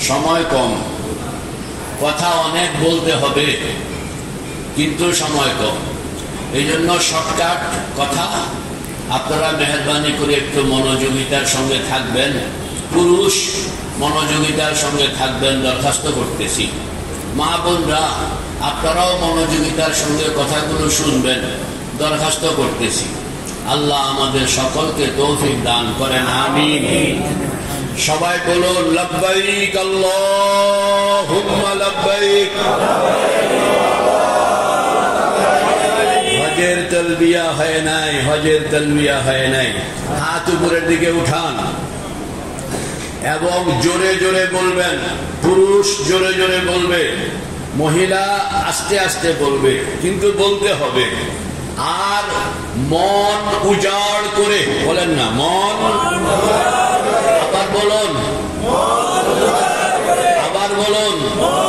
সময় কম, কথা অনেক বলতে হবে কিন্তু সময় কম। এই জন্য শর্টকাট কথা, আপনারা মেহরবানি করে একটু মনোযোগিতার সঙ্গে থাকবেন, পুরুষ মনোযোগিতার সঙ্গে থাকবেন দরখাস্ত করতেছি। মা বোনরা আপনারাও মনোযোগিতার সঙ্গে কথাগুলো শুনবেন দরখাস্ত করতেছি। আল্লাহ আমাদের সকলকে তৌফিক দান করেন, আমিন। সবাই বলুন লব্বাইক আল্লাহুম্মা লব্বাইক। হজের তালবিয়া হয় নাই, হজের তালবিয়া হয় নাই। হাত উপরের দিকে উঠান এবং জোরে জোরে বলবেন। পুরুষ জোরে জোরে বলবে, মহিলা আস্তে আস্তে বলবে, কিন্তু বলতে হবে। আর মন উজাড় করে বলেন না, মন, আবার বলুন, আবার বলুন,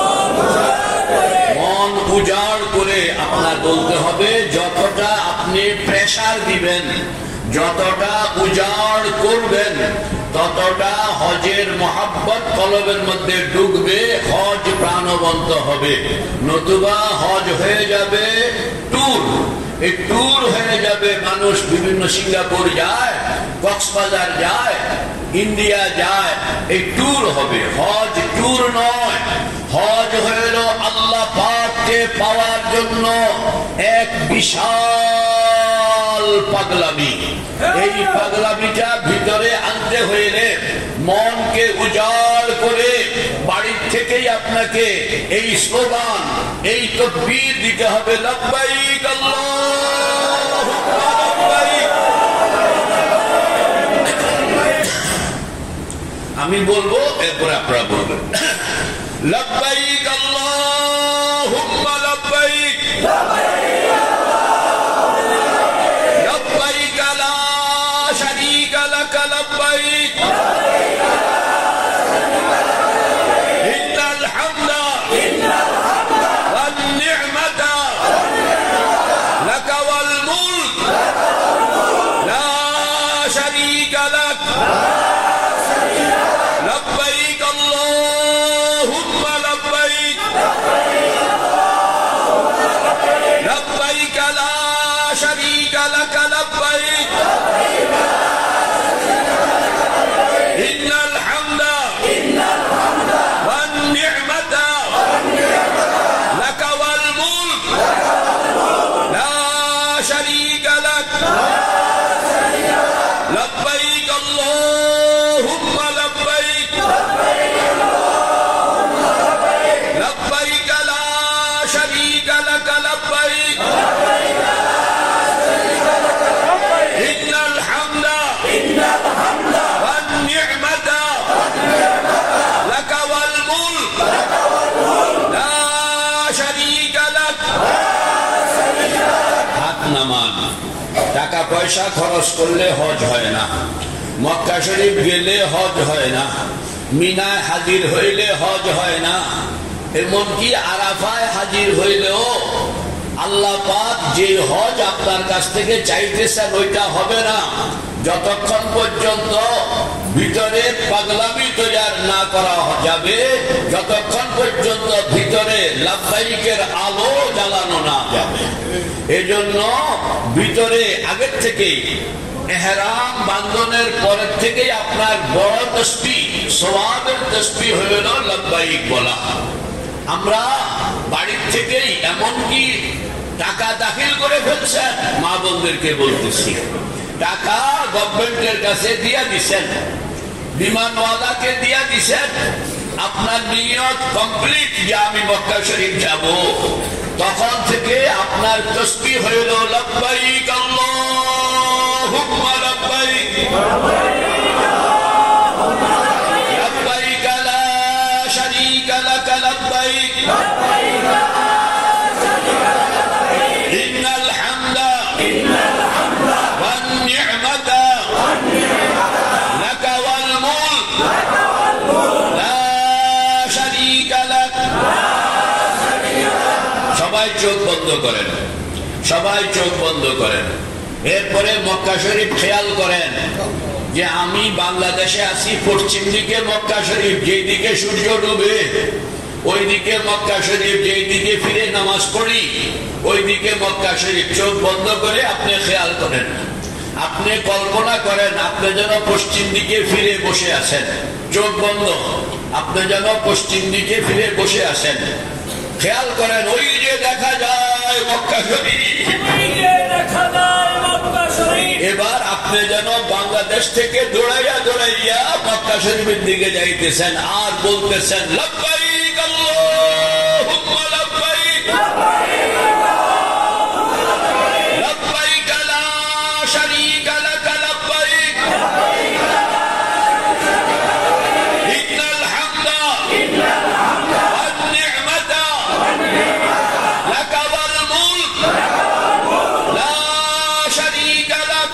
মন উজাড় করে আপনার বলতে হবে। যতটা আপনি প্রেসার দিবেন, যতটা উজাড় করবেন, ততটা হজের মহাব্বত কলবের মধ্যে ঢুকবে, হজ প্রাণবন্ত হবে। নতুবা হজ হয়ে যাবে ট্যুর। এই ট্যুর হয়ে যাবে, মানুষ বিভিন্ন সিঙ্গাপুর যায়, কক্সবাজার যায়, ইন্ডিয়া যায়, এই ট্যুর হবে। হজ ট্যুর নয়, হজ হইল আল্লাহ পাককে পাওয়ার জন্য এক বিশাল পাগলামি। এই পাগলামিটা ভিতরে আনতে হইলে মনকে উজাড় করে বাড়ির থেকেই আপনাকে এই স্লোগান, এই তাকবীর দিতে হবে, লব্বাইক আল্লাহুম্মা লব্বাইক। আমি বলবো, এরপরে আপনারা বলবেন লব্বাইক আল্লাহুম্মা লব্বাইক, লব্বাইক লা শারীকা লাক লব্বাইক, ইন্নাল হামদা ওয়ান নি'মাতা লাক ওয়াল মুলক লা শারীকা লাক। لبيك اللهم لبيك، لبيك لا شريك لك لبيك، إن الحمد والنعمة لك والملك لا شريك لك، لبيك اللهم لبيك، لبيك لا شريك لك لبيك، إن الحمد والنعمة لك والملك لا شريك لك। হাত নামান। টাকা পয়সা খরচ করলে হজ হয় না, মক্কা শরীফ গেলে হজ হয় না, মিনায় হাজির হইলে হজ হয় না, এমনকি আরাফায় হাজির হইলেও আল্লাহ পাক যে হজ আপনার কাছ থেকে চাইতেছেন ওইটা হবে না, যতক্ষণ পর্যন্ত ভিতরে পাগলামি তৈয়ার না করা যাবে, যতক্ষণ পর্যন্ত ভিতরে লাব্বাইকের আলো জ্বালানো না যাবে। এজন্য ভিতরে আগের থেকেই ইহরাম বান্ধনের পরের থেকেই আপনার বড় তাসবিহ, সওয়াবের তাসবিহ হলো লাব্বাইক বলা। আমরা বাড়ির থেকেই এমনকি টাকা দাখিল করে ফেলছেন, মা বোনদেরকে বলতেছি, টাকা গভর্নমেন্টের কাছে দিয়া দিচ্ছেন, বিমানওয়ালাকে দিয়া দিচ্ছেন, আপনার নিয়ত কমপ্লিট যে আমি মক্কা শরীফ যাব, তখন থেকে আপনার তাসবিহ হইল লব্বাইক আল্লাহুম্মা লব্বাইক, লব্বাইক লা শারীকা লাক লব্বাইক, ইন্নাল হামদা ওয়ান নি'মাতা লাক ওয়াল মুলক লা শারীকা লাক। সবাই চোখ বন্ধ করেন, সবাই চোখ বন্ধ করেন। এরপরে মক্কা শরীফ খেয়াল করেন, যে আমি বাংলাদেশে আছি, পশ্চিম দিকে মক্কা শরীফ, যেই দিকে সূর্য ডুবে ওই দিকে মক্কা শরীফ, যেই দিকে ফিরে নামাজ পড়ি ওই দিকে মক্কা শরীফ। চোখ বন্ধ করে আপনি খেয়াল করেন, আপনি কল্পনা করেন আপনি যেন পশ্চিম দিকে ফিরে বসে আছেন, চোখ বন্ধ, আপনি যেন পশ্চিম দিকে ফিরে বসে আছেন। খেয়াল করেন ওই যে দেখা যায় মক্কা শরীফ। এবার আপনি যেন বাংলাদেশ থেকে দৌড়াইয়া দৌড়াইয়া মক্কা শরীফের দিকে যাইতেছেন আর বলতেছেন লব্বাইক আল্লাহুম্মা লব্বাইক, লব্বাইক লা শারীকা লাক লব্বাইক, ইন্নাল হামদা ওয়ান নি'মাতা লাক ওয়াল মুলক লা শারীকা লাক।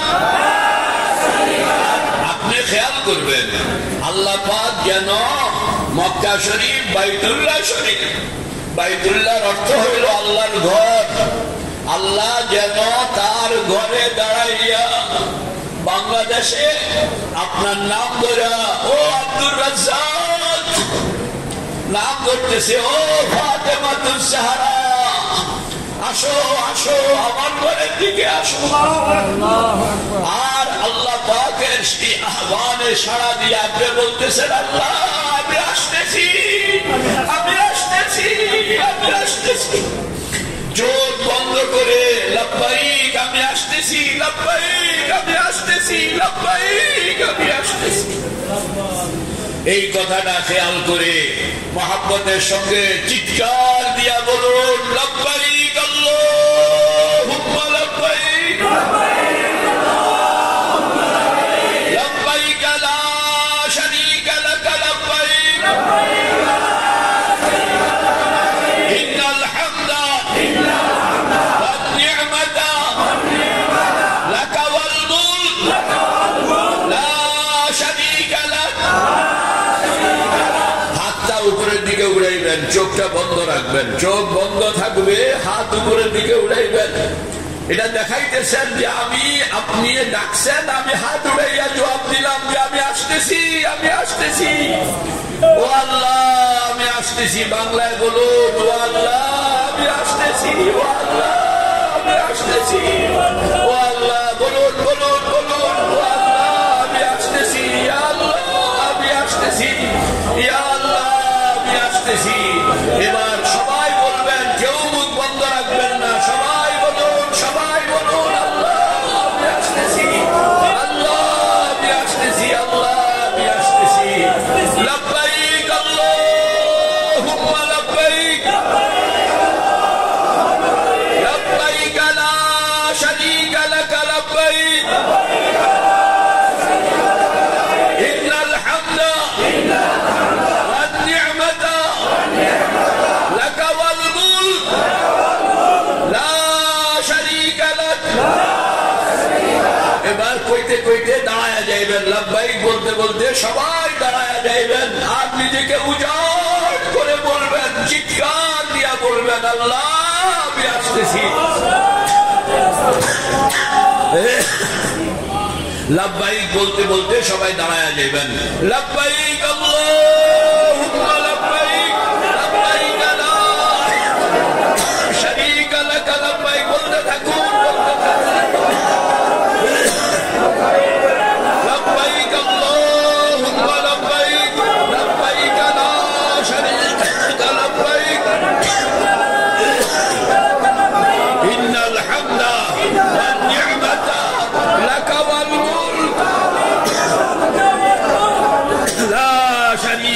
আপনি খেয়াল করবেন আল্লাহ পাক যেন মক্কা শরীফ, বাইতুল্লাহ শরীফ, বাইতুল্লাহর অর্থ হইল আল্লাহর ঘর, আল্লাহ যেন তার ঘরে দাঁড়াইয়া বাংলাদেশে আপনার নাম ধরে, ও আব্দুর রাজ্জাক, নাম ধরতেছে, ও ফাতেমাতুজ জাহরা, আসো আসো আমার ঘরের দিকে আসো। আর আল্লাহ পাকের সেই আহ্বানে সাড়া দিয়ে আপনি বলতেছেন আল্লাহ আমি আসতেছি, আমি আসতেছি, আমি আসতেছি। চোখ বন্ধ করে লব্বাইক আমি আসতেছি, লব্বাইক আমি আসতেছি, লব্বাইক আমি আসতেছি। এই কথাটা খেয়াল করে মহব্বতের সঙ্গে চিৎকার দিয়া বলুন লব্বাইক আল্লাহুম্মা লব্বাইক, লব্বাইক লা শারীকা লাক লব্বাইক, ইন্নাল হামদা ওয়ান নি'মাতা লাক ওয়াল মুলক লা শারীকা লাক। হাতটা উপরের দিকে উড়াইবেন, চোখটা বন্ধ রাখবেন, চোখ বন্ধ থাকবে, হাত উপরের দিকে উড়াইবেন। এটা দেখাইতেছেন যে আমি, আপনি ডাকছেন, আমি হাত উড়াইয়া জবাব দিলাম যে আমি আসতেছি, আমি আসতেছি। ও আল্লাহ আমি আসতেছি, বাংলায় বলুন ও আল্লাহ আমি আসতেছি, ও আল্লাহ আমি আসতেছি, ও আল্লাহ বলুন বলুন বলুন, ও আল্লাহ আমি আসতেছি, ইয়া আল্লাহ আমি আসতেছি, ইয়া আল্লাহ আমি আসতেছি। এবার সবাই বলবেন, কেউ মুখ বন্ধ রাখবেন না, সবাই বলুন, সবাই বলুন আল্লাহ আমি আসতেছি, আল্লাহ আমি আসতেছি, আল্লাহ আমি আসতেছি। লব্বাইক আল্লাহুম্মা লব্বাইক, লব্বাইক লা শারীকা লাক লব্বাইক, ইন্নাল হামদা ওয়ান নি'মাতা লাক ওয়াল মুলক লা শারীকা লাক। এবার কইতে কইতে দাঁড়ায়া যাইবেন, লব্বাইক বলতে বলতে সবাই দাঁড়ায়া যাইবেন আর নিজেকে উজাড় করে বলবেন, চিৎকার দিয়া বলবেন আল্লাহ আমি আসতেছি। লব্বাইক বলতে বলতে সবাই দাঁড়ায়া যাইবেন, লব্বাইক আল্লাহুম্মা লব্বাইক, লব্বাইক লা শারীকা লাক লব্বাইক, বলতে থাকুন, বলতে থাকুন। লব্বাইক আল্লাহুম্মা লব্বাইক, লব্বাইক লা শারীকা লাক লব্বাইক, ইন্নাল হামদা ওয়ান নি'মাতা লাক ওয়াল মুলক লা শারীকা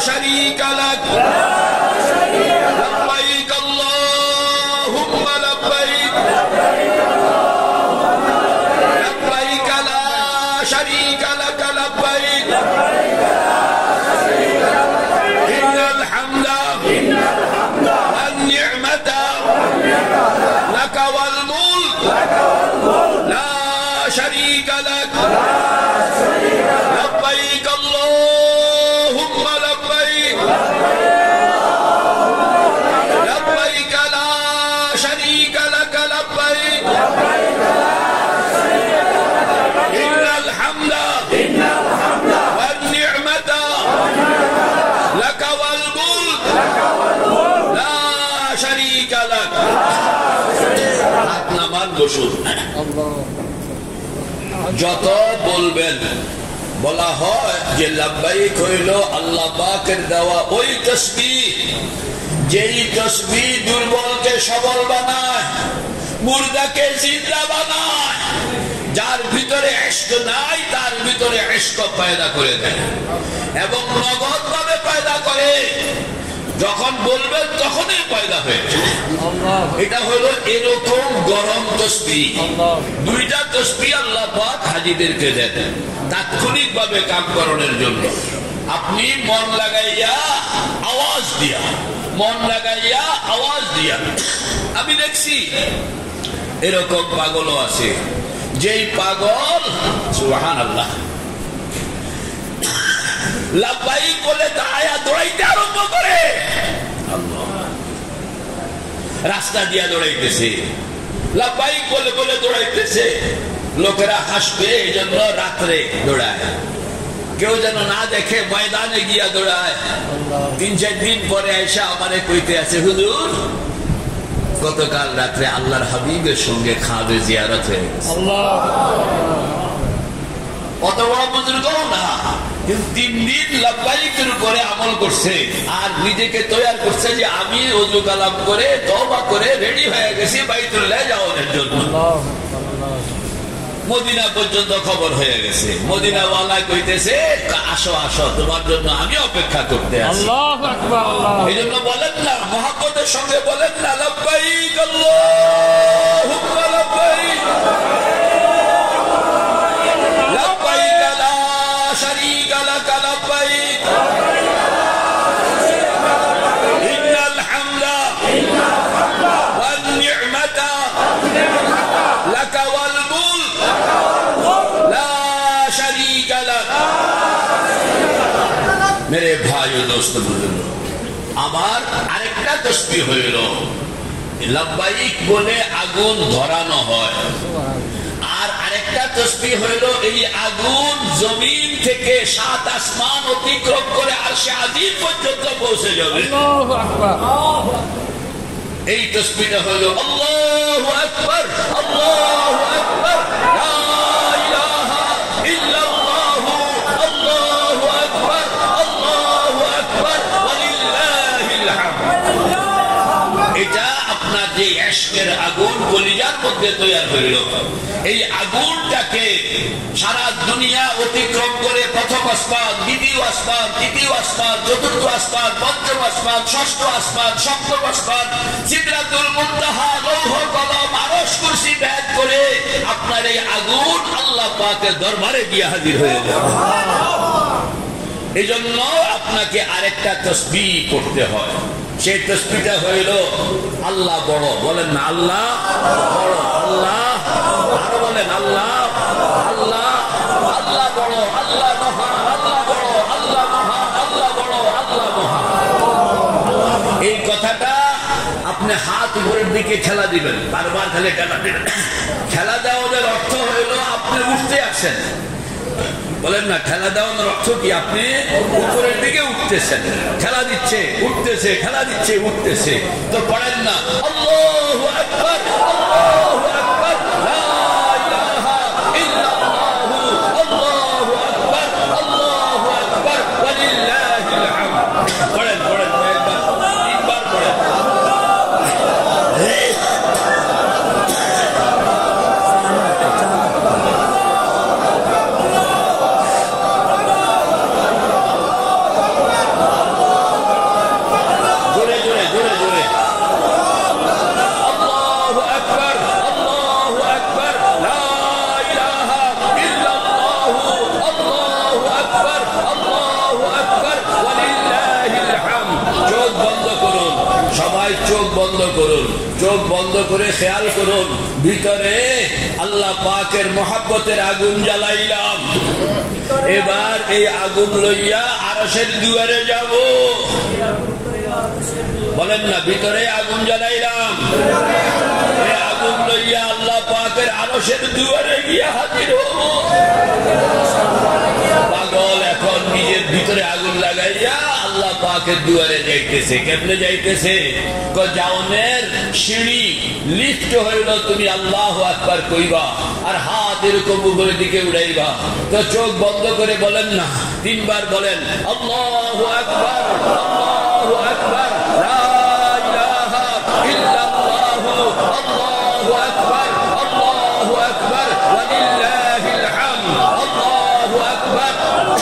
শারীকা লাক লাব্বাইক আল্লাহুম্মা লাব্বাইক লাব্বাইক লা শারীকা লাক লাব্বাইক ইন্নাল হামদা ওয়ান নি'মাতা লাক ওয়াল মুলক লা শারীকা লাক লাব্বাইক আল্লাহুম্মা লাব্বাইক লাব্বাইক লা শারীকা লাক লাব্বাইক ইন্নাল হামদা ওয়ান নি'মাতা লাক ওয়াল মুলক লা শারীকা লাক। হাত নামান বসুন। যত বলবেন, বলা হয় যে লাব্বাইক হইল আল্লাহ পাকের দেওয়া ওই তাসবিহ, যেই তাসবিহ দুর্বলকে সবল বানায়, মুর্দাকে জিন্দা বানায়, যার ভিতরে ইশক নাই তার ভিতরে ইশক পয়দা করে দেয় এবং নগদ ভাবে পয়দা করে। যখন বলবেন তখনই পয়দা হয়ে যায়। এটা হলো এরকম গরম তাসবিহ। দুইটা তাসবিহ আল্লাহ পাক হাজীদেরকে দেন তাৎক্ষণিক ভাবে কাম করানোর জন্য। আপনি মন লাগাইয়া আওয়াজ দিয়া, মন লাগাইয়া আওয়াজ দিয়া। আমি দেখছি এরকম পাগলও আছে, যেই পাগল সুবহানাল্লাহ লাব্বাইক বলে দাঁড়ায়া দৌড়াইতে আরম্ভ করে, রাস্তা দিয়া দৌড়াইতেছে, লাব্বাইক বলে বলে দৌড়াইতেছে। লোকেরা হাসবে এই জন্য রাত্রে দৌড়ায়, কেউ যেন না দেখে ময়দানে গিয়া দৌড়ায়। 3-4 দিন পরে আইসা আমারে কইতে আছে, হুজুর গতকাল রাত্রে আল্লাহর হাবিবের সঙ্গে খাবে জিয়ারত হয়ে গেছে। অত বড় বুজুর্গ না, কিন্তু 3 দিন লাব্বাইকের উপরে আমল করছে আর নিজেকে তৈরি করছে যে আমি ওযু কালাম করে তওবা করে রেডি হয়ে গেছি বাইতুল্লাহ যাওয়ার জন্য। মদিনা পর্যন্ত খবর হয়ে গেছে। মদিনা ওয়ালা কইতেছে, আসো আসো তোমার জন্য আমি অপেক্ষা করতে আছি। আল্লাহু আকবার। এই জন্য বলেন না, মুহাব্বতের সঙ্গে বলেন না, লাব্বাইক আল্লাহুম্মা লাব্বাইক লাব্বাইক লা শারীকা লাক লাব্বাইক ইন্নাল হামদা ওয়ান নি'মাতা লাক ওয়াল মুলক লা শারীকা লাক। মেরে ভাই ও দোস্ত বুজুর্গ, আমার আরেকটা তাসবিহ হইল লাব্বাইক বলে আগুন ধরানো হয়, আর আরেকটা তাসবিহ হইল এই আগুন জমিন থেকে 7 আসমান অতিক্রম করে আরশে আজিম পর্যন্ত পৌঁছে যাবে। আল্লাহু আকবার। এই তাসবিহটা হলো আল্লাহু আকবার, আল্লাহু আকবার, লা ইলাহা ইল্লাল্লাহু, আল্লাহু আকবার, আল্লাহু আকবার, ওয়ালিল্লাহিল হামদ। এটা আপনার যে ইশকের আগুন কলিজার মধ্যে তৈরি হইল, এই আগুনটাকে সারা দুনিয়া অতিক্রম করে প্রথম আসমান, দ্বিতীয় আসমান, তৃতীয় আসমান, চতুর্থ আসমান, পঞ্চম আসমান, ষষ্ঠ আসমান, সপ্তম আসমান, সিদরাতুল মুনতাহা, লৌহ কলম, আরশ কুরসি ভেদ করে আপনার এই আগুন আল্লাহ পাকের দরবারে গিয়ে হাজির হয়ে যাবে। এই জন্য আপনাকে আরেকটা তাসবিহ করতে হয়। সেই তাসবিহটা হইল আল্লাহ বড়। বলেন না আল্লাহ বড়, আল্লাহ আরো বলেন আল্লাহ, আল্লাহ আল্লাহ বড়, আল্লাহ মহান, আল্লাহ বড়, আল্লাহ মহান, আল্লাহ বড়, আল্লাহ মহান। এই কথাটা আপনি হাত উপরের দিকে খেলা দিবেন, বারবার খালি খেলা দিবেন। খেলা দেওয়ার অর্থ হইল আপনি উঠতে আসছেন। বলেন না, খেলা দেওয়ার অর্থ কি? আপনি উপরের দিকে উঠতেছেন, খেলা দিচ্ছে উঠতেছে, খেলা দিচ্ছে উঠতেছে। তো পড়েন না আল্লাহু আকবার, আল্লাহু আকবার, লা ইলাহা ইল্লাল্লাহু, আল্লাহু আকবার, আল্লাহু আকবার, ওয়ালিল্লাহিল হামদ। পড়েন পড়েন, একবার তিনবার পড়েন। চোখ বন্ধ করে খেয়াল করুন, ভিতরে আল্লাহ পাকের মহব্বতের আগুন জ্বালাইলাম। এবার এই আগুন লইয়া আরশের দুয়ারে যাব। বলেন না, ভিতরে আগুন জ্বালাইলাম, এই আগুন লইয়া আল্লাহ পাকের আরশের দুয়ারে গিয়া হাজির হব। পাগল এখন নিজের ভিতরে আগুন লাগাইয়া আল্লাহ পাকের দুয়ারে যাইতেছে। কেমনে যাইতেছে? যাওনের সিঁড়ি লিফট হইল, তুমি আল্লাহু আকবার কইবা আর হাত এরকম উপরের দিকে উড়াইবা। তো চোখ বন্ধ করে বলেন না, 3 বার বলেন আল্লাহু আকবার, আল্লাহু আকবার, লা ইলাহা ইল্লাল্লাহু, আল্লাহু আকবার, আল্লাহু আকবার, ওয়া লিল্লাহিল হামদ, আল্লাহু আকবার,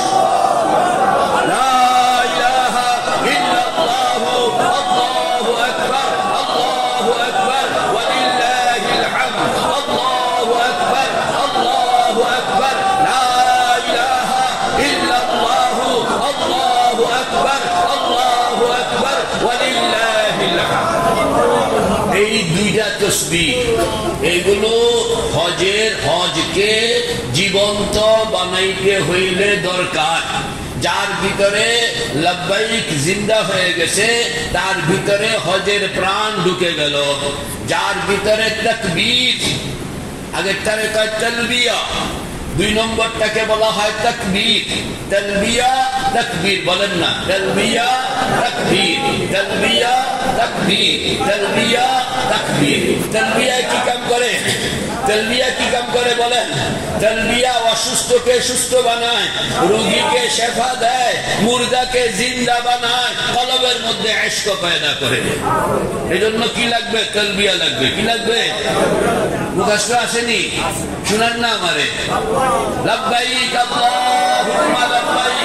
লা ইলাহা ইল্লাল্লাহু, আল্লাহু আকবার, আল্লাহু আকবার, ওয়া লিল্লাহিল হামদ, আল্লাহু আকবার, আল্লাহু আকবার, লা ইলাহা ইল্লাল্লাহু, আল্লাহু আকবার, আল্লাহু আকবার, ওয়া লিল্লাহিল হামদ। এই দুইটা তাসবিহ, এগুলো হজকে জীবন্ত বানাইতে হইলে দরকার। যার ভিতরে লব্বাইক জিন্দা হয়ে গেছে, তার ভিতরে হজের প্রাণ ঢুকে গেল। যার ভিতরে তাকবীর, আগেরটারে কয় তালবিয়া, 2 নম্বরটাকে বলা হয় তাকবীর। তালবিয়া তাকবীর, বলেন না, তালবিয়া তাকবীর, তালবিয়া তাকবীর, তালবিয়া তাকবীর। তালবিয়া কি কাম করে? তালবিয়া কি কাম করে বলেন? তালবিয়া অসুস্থকে সুস্থ বানায়, রোগীকে শেফা দেয়, মুর্দাকে জিন্দা বানায়, কলবের মধ্যে ইশক পয়দা করে। এজন্য কি লাগবে? তালবিয়া লাগবে। কি লাগবে? মুখস্থ আসেনি? শুনেন না আমারে, লব্বাইক আল্লাহুম্মা লব্বাইক,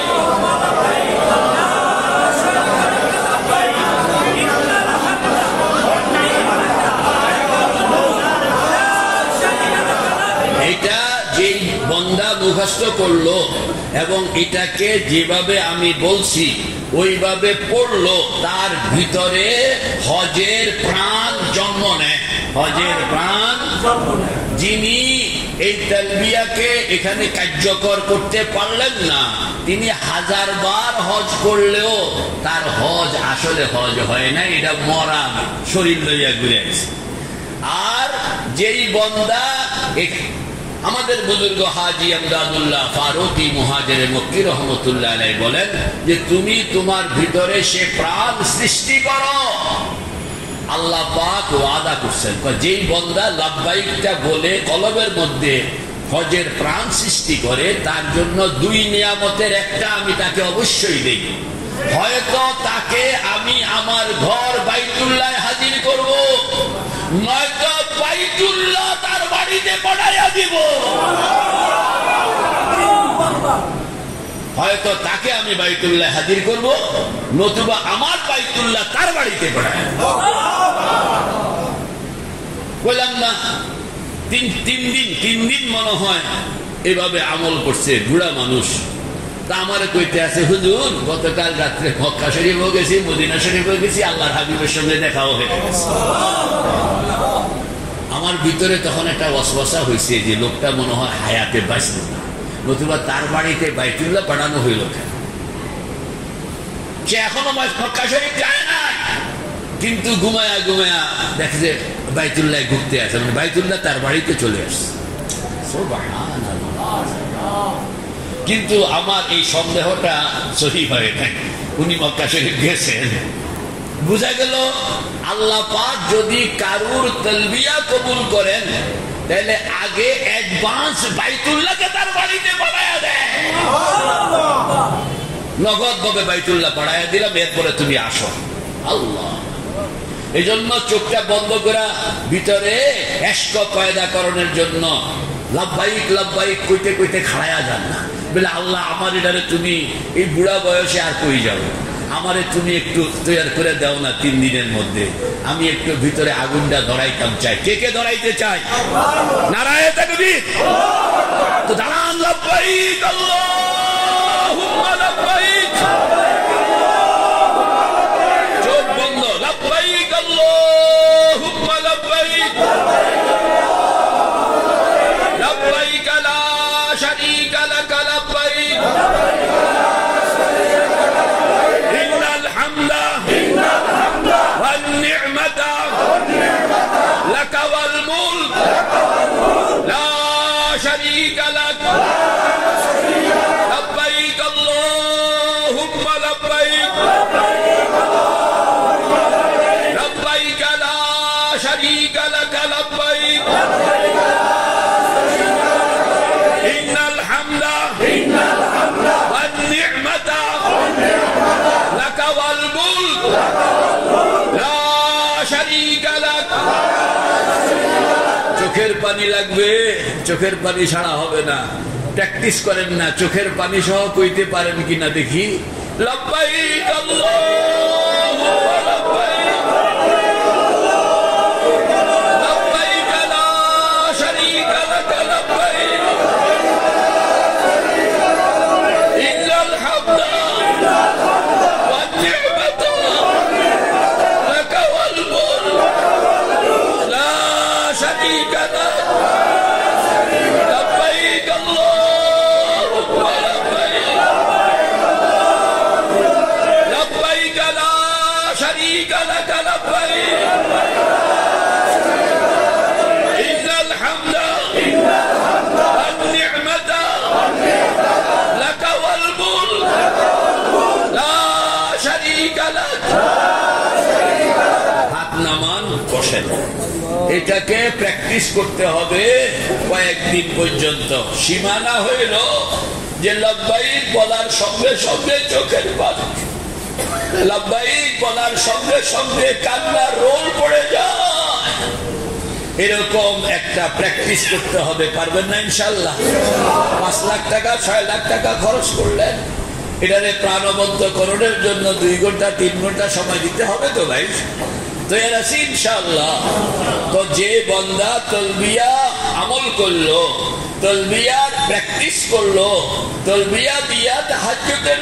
এটা যেই বন্দা মুখস্থ করলো এবং এটাকে যেভাবে আমি বলছি ওইভাবে পড়লো, তার ভিতরে হজের প্রাণ জন্ম নেয়। হজের প্রাণ যিনি এই তালবিয়াকে এখানে কার্যকর করতে পারলেন না, তিনি 1000 বার হজ করলেও তার হজ আসলে হজ হয় না, এটা মরা শরীর লইয়া ঘুরে আসে। আর যেই বন্দা, আমাদের বুজুর্গ হাজী আমদাদুল্লাহ ফারুকি মুহাজিরে মক্কি রহমতুল্লাহ আলাইহি বলেন যে তুমি তোমার ভিতরে সে প্রাণ সৃষ্টি করো। আল্লাহ পাক ওয়াদা করছেন, যেই বন্দা লাব্বাইকটা বলে কলবের মধ্যে হজের প্রাণ সৃষ্টি করে, তার জন্য 2 নিয়ামতের একটা আমি তাকে অবশ্যই দেই। হয়তো তাকে আমি আমার ঘর বাইতুল্লাহ হাজির করব, নয়তো বাইতুল্লাহ তার বাড়িতে পাঠাইয়া দিব। হয়তো তাকে আমি বাইতুল্লাহ হাজির করব, নতুবা আমার বাইতুল্লাহ তার বাড়িতে পাঠায়। বললাম না, 3 দিন মনে হয় এভাবে আমল করছে বুড়া মানুষ। তা আমার কইতে আছে, হুজুর গতকাল রাত্রে মক্কা শরীফও গেছি, মদিনা শরীফও গেছি, আল্লাহর হাবিবের সঙ্গে দেখাও হয়ে গেছে। আমার ভিতরে তখন একটা ওয়াসওয়াসা হয়েছে যে লোকটা মনে হয় হায়াতে বাঁচল না, নতুবা তার বাড়িতে বাইতুল্লাহ পাঠানো হইল কেন? সে এখনো মক্কা শরীফ যায় না, কিন্তু ঘুমায়া ঘুমায়া দেখে যে বাইতুল্লাহ ঘুরতে আছে, মানে বাইতুল্লাহ তার বাড়িতে চলে আসছে। কিন্তু আমার এই সন্দেহটা সহি হয় নাই, উনি মক্কা শরীফ গেছেন। বুঝা গেল আল্লাহ পাক যদি কারুর তালবিয়া কবুল করেন, তাহলে আগে অ্যাডভান্স বাইতুল্লাহকে তার বাড়িতে পাঠায়া দেয়। নগদ ভাবে বাইতুল্লাহ পাঠায়া দিলাম, এরপরে তুমি আসো। আল্লাহ এই জন্য চোখটা বন্ধ করা, ভিতরে ইশক পয়দা করণের জন্য লাব্বাইক লাব্বাইক কইতে কইতে খাড়ায়া যান না, বলে আল্লাহ আমার এটারে তুমি এই বুড়া বয়সে আর কই যাও, আমারে তুমি একটু তৈরি করে দাও না, 3 দিনের মধ্যে আমি একটু ভিতরে আগুনটা ধরাইতাম চাই। কে কে ধরাইতে চাই? নারায়ে তাকবীর। তো দাঁড়ান, লাব্বাইক আল্লাহুম্মা লাব্বাইক, চোখ বন্ধ, লাব্বাইক আল্লাহুম্মা চোখের পানি লাগবে, চোখের পানি ছাড়া হবে না। প্র্যাকটিস করেন না, চোখের পানি সহ কইতে পারেন কিনা দেখি। লব্বাইক আল্লাহুম্মা লব্বাইক, লব্বাইক লা শারীকা লাক লব্বাইক, ইন্নাল হামদা ওয়ান নি'মাতা লাক ওয়াল মুলক লা শারীকা লাক। এটাকে প্র্যাকটিস করতে হবে কয়েকদিন পর্যন্ত। সীমানা হইল যে লব্বাইক বলার সঙ্গে সঙ্গে চোখের পানি, লব্বাইক বলার সঙ্গে সঙ্গে কান্নার রোল পড়ে যায়, এরকম একটা প্র্যাকটিস করতে হবে। পারবেন না ইনশাল্লাহ? 5 লাখ টাকা 6 লাখ টাকা খরচ করলেন, এটারে প্রাণবন্তকরণের জন্য 2 ঘন্টা 3 ঘন্টা সময় দিতে হবে তো ভাই। তো এর আছে ইনশাআল্লাহ। তো যে বান্দা তালবিয়া আমল করলো, তালবিয়ার প্র্যাকটিস করলো, তালবিয়া দিয়া তাহাজ্জুদের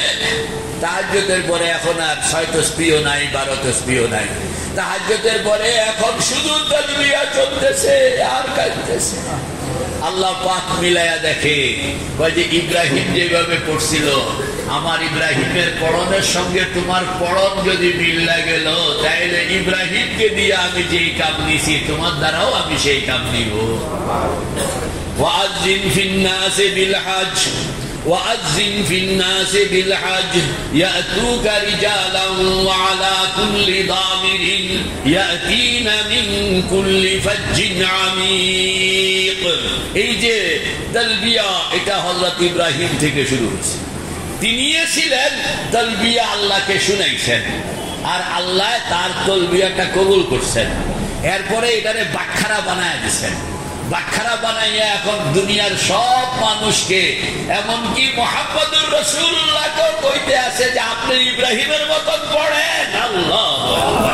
পরে এখন আর 6 তাসবিহ নাই, 12 তাসবিহ নাই, তাহাজ্জুদের পরে এখন শুধু তালবিয়া চলতেছে আর কাঁদতেছে। আল্লাহ পাক মিলায়া দেখে, কয় যে ইব্রাহিম যেভাবে পড়ছিল, আমার ইব্রাহিমের পড়নের সঙ্গে তোমার পড়ন যদি মিল্লা গেল, তাইলে ইব্রাহিমকে দিয়ে আমি যেই কাম নিছি তোমার দ্বারাও আমি সেই কাম নিব। ওয়াজ্জিন ফিন্নাসি বিল হজ, ওয়াজ্জিন ফিন্নাসি বিল হজ ইয়াতুকা রিজালান ওয়া আলা কুল্লি দামিরিন ইয়াতিনা মিন কুল্লি ফাজ্জিন আমিক। এই যে তালবিয়া, এটা হযরত ইব্রাহিম থেকে শুরু হয়েছে। তিনি ছিলেন তালবিয়া আল্লাহকে শুনাইছেন, আর আল্লাহ তার তালবিয়াটা কবুল করছেন। এরপরে এটারে বাটখারা বানায় দিচ্ছেন। বাটখারা বানাইয়া এখন দুনিয়ার সব মানুষকে, এমনকি মুহাম্মদুর রাসূলুল্লাহকে কইতে আছে যে আপনি ইব্রাহিমের মতন পড়েন। আল্লাহু আকবার।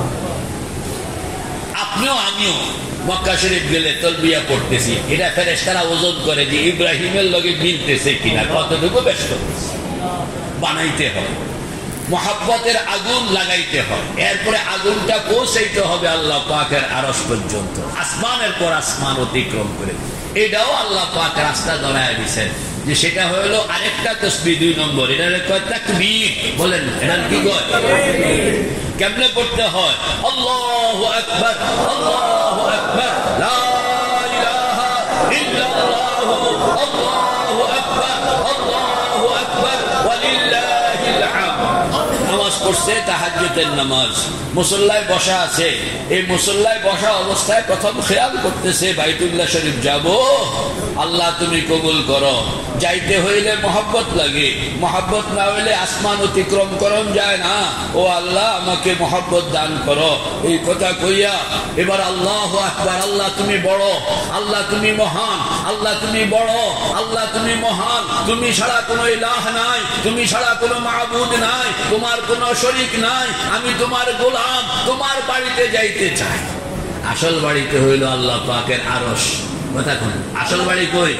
আপনিও আমিও মক্কা শরীফ গেলে তালবিয়া পড়তেছি, এটা ফেরেশতারা ওজন করে যে ইব্রাহিমের লগে মিলতেছে কিনা, কতটুকু ব্যস্ত বানাইতে হয়। মুহাব্বতের আগুন লাগাইতে হয়, এরপরে আগুনটা পৌঁছাইতে হবে আল্লাহ পাকের আরশ পর্যন্ত, আসমানের পর আসমান অতিক্রম করে। এটাও আল্লাহ পাক রাস্তা ধরায় দিয়েছেন, যে সেটা হলো আরেকটা তাসবিহ 2 নম্বর, এটা কয় তাকবীর। বলেন এটা কি কয়? কেমনে পড়তে হয়? আল্লাহু আকবার, আল্লাহু আকবার, লা ইলাহা ইল্লাল্লাহু, আল্লাহু আকবার, আল্লাহু আকবার, ওয়ালিল্লাহিল হামদ। নামাজ পড়ছে, তাহাজ্জুদের নামাজ, মুসল্লায় বসা আছে। এই মুসল্লায় বসা অবস্থায় প্রথম খেয়াল করতেছে বাইতুল্লাহ শরীফ যাব, আল্লাহ তুমি কবুল করো। যাইতে হইলে মহব্বত লাগে, মহব্বত না হইলে আসমান অতিক্রম করন যায় না। ও আল্লাহ আমাকে মহব্বত দান করো। এই কথা কইয়া এবার আল্লাহু আকবার, আল্লাহ তুমি বড়, আল্লাহ তুমি মহান, আল্লাহ তুমি বড়, আল্লাহ তুমি মহান, তুমি ছাড়া কোনো ইলাহ নাই, তুমি ছাড়া কোনো মাবুদ নাই, তোমার কোনো শরীক নাই, আমি তোমার গোলাম, তোমার বাড়িতে যাইতে চাই। আসল বাড়িতে হইল আল্লাহ পাকের আরশ। কথা কোন? আসল বাড়ি কই?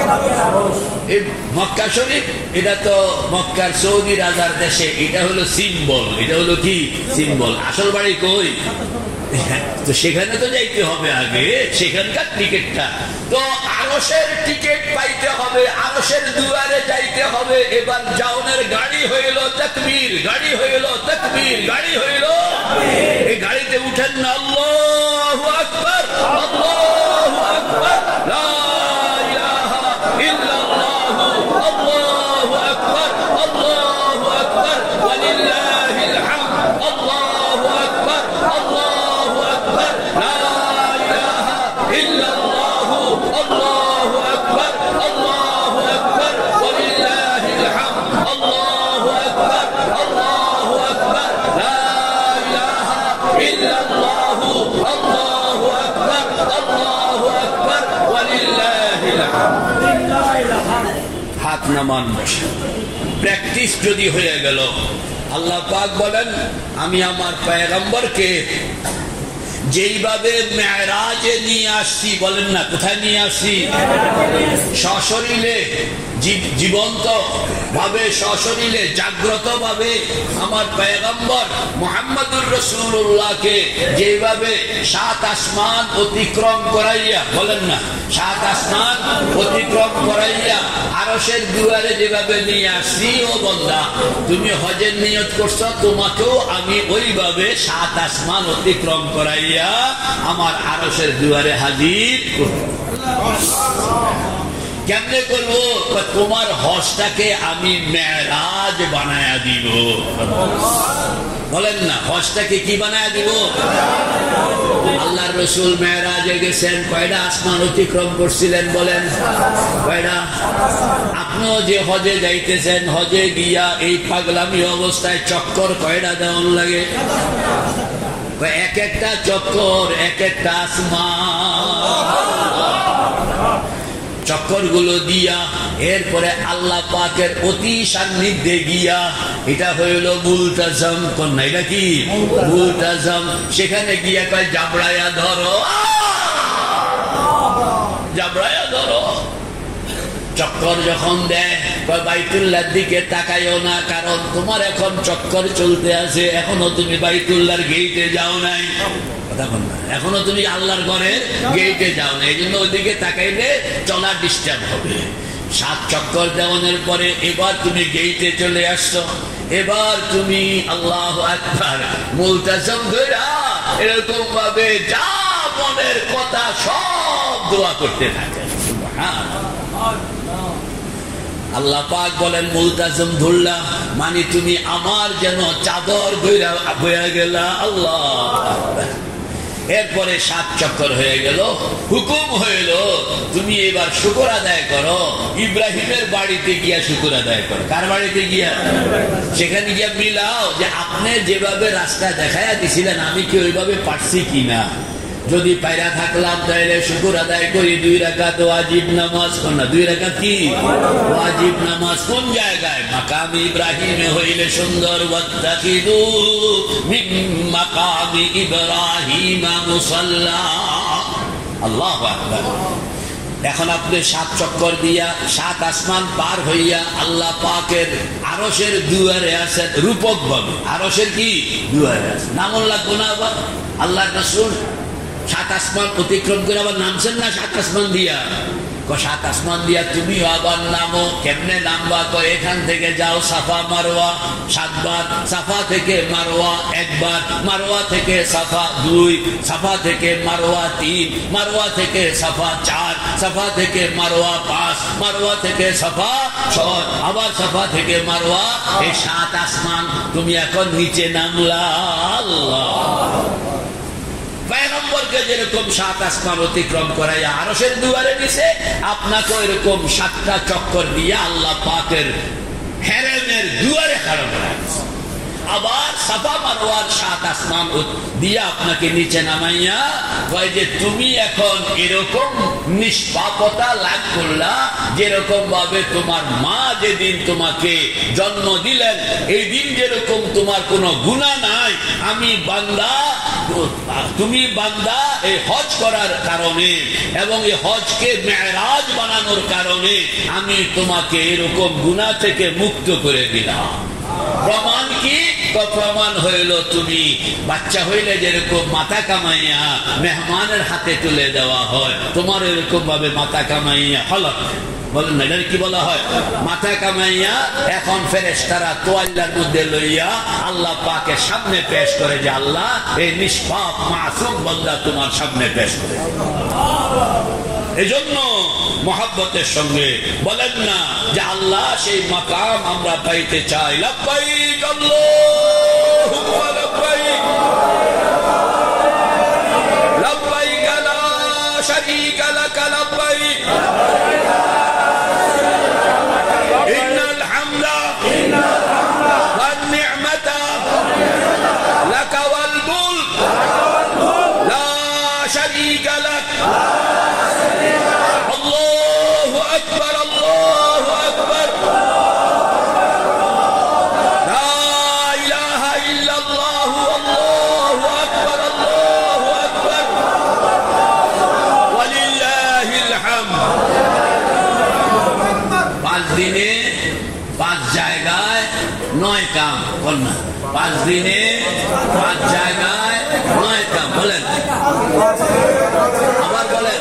এই মক্কা শরীফ, এটা তো মক্কার সৌদি রাজার দেশে, এটা হলো সিম্বল। এটা হলো কি? সিম্বল। আসল বাড়ি কই? তো সেখানে তো যাইতে হবে আগে, সেখানকার টিকিটটা তো আরশের টিকিট পাইতে হবে, আরশের দুয়ারে যাইতে হবে। এবার জাওনের গাড়ি হইল তাকবীর, গাড়ি হইল তাকবীর, গাড়ি হইল। এই গাড়িতে উঠেন না, আল্লাহু আকবার, আল্লাহু আকবার, লা ইলাহা ইল্লাল্লাহু, আল্লাহু আকবার, আল্লাহু আকবার, ওয়ালিল্লাহিল হামদ, আল্লাহু আকবার, আল্লাহু আকবার, লা ইলাহা ইল্লাল্লাহু, আল্লাহু আকবার, আল্লাহু আকবার, ওয়ালিল্লাহিল হামদ, আল্লাহু আকবার, আল্লাহু আকবার, লা ইলাহা ইল্লাল্লাহু, মেহমান বসে। প্র্যাকটিস যদি হয়ে গেল, আল্লাহ পাক বলেন আমি আমার পয়গম্বরকে যেইভাবে মেরাজে নিয়ে আসছি, বলেন না কোথায় নিয়ে আসছি, সশরীরে জীবন্ত ভাবে, সশরীরে জাগ্রত ভাবে আমার পয়গম্বর মুহাম্মদুর রাসূলুল্লাহকে যেভাবে 7 আসমান অতিক্রম করাইয়া, বলেন না 7 আসমান অতিক্রম করাইয়া আরশের দুয়ারে যেভাবে নিয়ে আসছি, ও বান্দা তুমি হজের নিয়ত করছো, তোমাকেও আমি ওইভাবে 7 আসমান অতিক্রম করাইয়া আমার আরশের দুয়ারে হাজির করব। কেমনে করবো? তোমার হজটাকে আমি মেরাজ বানায়া দিব। বলেন না হজটাকে কি বানায়া দিব? আল্লাহর রাসূল মেরাজে গেছেন, কয়টা আসমান অতিক্রম করছিলেন বলেন? কয়টা? আপনিও যে হজে যাইতেছেন, হজে গিয়া এই পাগলামি অবস্থায় চক্কর কয়টা দেওয়ান লাগে? এক একটা চক্কর এক একটা আসমান। চক্কর গুলো দিয়া এরপরে আল্লাহ পাকের অতি সান্নিধ্যে গিয়া, এটা হইল মুলতাজম কন্যা, এটা কি মুলতাজম, সেখানে গিয়া কয় জাবরায়া ধরো, জাবরায়া ধরো। চক্কর যখন দেয় বাইতুল্লাহর দিকে তাকাইও না, কারণ তোমার এখন চক্কর চলতে আছে, এখনো তুমি বাইতুল্লাহর গেইটে যাও নাই, এখনো তুমি আল্লাহর ঘরের গেইটে যাও না, এই জন্য ওইদিকে তাকাইলে চলা ডিস্টার্ব হবে। 7 চক্কর দেওয়ানোর পরে এবার তুমি গেইটে চলে আসছো, এবার তুমি আল্লাহু আকবার মুলতাজম ধরা এরকম ভাবে যা মনের কথা সব দোয়া করতে থাকে। আল্লাহ পাক বলেন মুলতাজম ধরলা মানে তুমি আমার যেন চাদর বইয়া গেলা। আল্লাহ, এরপরে 7 চক্কর হয়ে গেল, হুকুম হইল তুমি এবার শুকর আদায় করো, ইব্রাহিমের বাড়িতে গিয়া শুকর আদায় করো। কার বাড়িতে গিয়া? সেখানে গিয়া মিলাও যে আপনি যেভাবে রাস্তা দেখাইয়া দিছিলেন আমি কি ওইভাবে পারছি কিনা। যদি পায়রা থাকলাম তাহলে শুকর আদায় করি 2 রাকাত ওয়াজিব নামাজ। কোন 2 রাকাত কি ওয়াজিব নামাজ? কোন জায়গায়? মাকাম ইব্রাহিমে হইলে সুন্দর, ওয়াত্তাখিযু মিন মাকামি ইব্রাহিম মুসাল্লা। আল্লাহু আকবার। এখন আপনি 7 চক্কর দিয়া 7 আসমান পার হইয়া আল্লাহ পাকের আরশের দুয়ারে আছেন রূপক ভাবে। আরশের কি দুয়ারে আছে, নামও লাগবো না আবার। আল্লাহর রাসূল 7 আসমান অতিক্রম করে আবার নামছেন না 7 আসমান দিয়া। 7 আসমান দিয়া তুমি আবার নামো। কেমনে নামবা? এখান থেকে যাও সাফা মারওয়া 7 বার, সাফা থেকে মারওয়া 1 বার, মারওয়া থেকে সাফা 2, সাফা থেকে মারওয়া 3, মারওয়া থেকে সাফা 4, সাফা থেকে মারওয়া 5, মারওয়া থেকে সাফা 6, আবার সাফা থেকে মারওয়া। এই 7 আসমান তুমি এখন নিচে নামলা। আল্লাহ, পয়গম্বরকে যেরকম 7 আসমান অতিক্রম করাইয়া আরশের দুয়ারে দিছে, আপনাকে এরকম 7টা চক্কর দিয়ে আল্লাহ পাকের হেরেমের দুয়ারে খাড়া করাইছে। আবার সাফা মারওয়ার 7 আসমান দিয়ে আপনাকে নিচে নামাইয়া কয় যে তুমি এখন এরকম নিষ্পাপতা লাভ করলা যেরকম ভাবে তোমার মা যেদিন তোমাকে জন্ম দিলেন এই দিন যেরকম তোমার কোনো গুনাহ নাই, আমি বান্দা, তুমি বান্দা এই হজ করার কারণে এবং এই হজকে মেরাজ বানানোর কারণে আমি তোমাকে এরকম গুনাহ থেকে মুক্ত করে দিলাম। প্রমাণ কি? প্রমাণ হইল তুমি বাচ্চা হইলে যেরকম মাথা কামাইয়া মেহমানের হাতে তুলে দেওয়া হয়, তোমার এরকম ভাবে মাথা কামাইয়া হলক বলেন না, এটা কি বলা হয়? মাথা কামাইয়া এখন ফেরেশতারা তোয়াল্লার মধ্যে লইয়া আল্লাহ পাকের সামনে পেশ করে যে আল্লাহ এই নিষ্পাপ মাসুম বান্দা তোমার সামনে পেশ করে। এজন্য মহব্বতের সঙ্গে বলেন না যে আল্লাহ সেই মাকাম আমরা পাইতে চাই। লাব্বাইক আল্লাহুম্মা লাব্বাইক, লাব্বাইক লা শারীকা লাক লাব্বাইক, ইন্নাল হামদা ওয়ান নি'মাতা লাক ওয়াল মুলক লা শারীকা লাক। আল্লাহু আকবার, আল্লাহু আকবার। 9 কাম কন্যা 5 দিনে 5 জায়গায় 9 কাম বলেন আবার বলেন